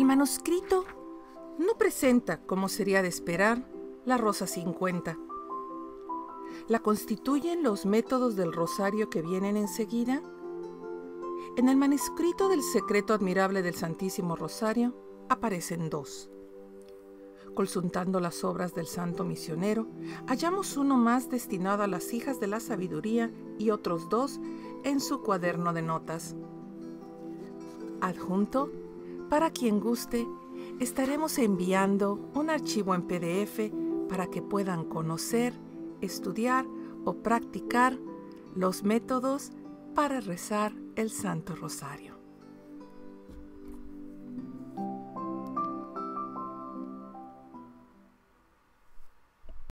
manuscrito no presenta, como sería de esperar, la rosa 50. La constituyen los métodos del rosario que vienen enseguida. En el manuscrito del Secreto Admirable del Santísimo Rosario aparecen dos. Consultando las obras del santo misionero, hallamos uno más destinado a las hijas de la sabiduría y otros dos en su cuaderno de notas. Adjunto, para quien guste, estaremos enviando un archivo en PDF para que puedan conocer, estudiar o practicar los métodos para rezar el Santo Rosario.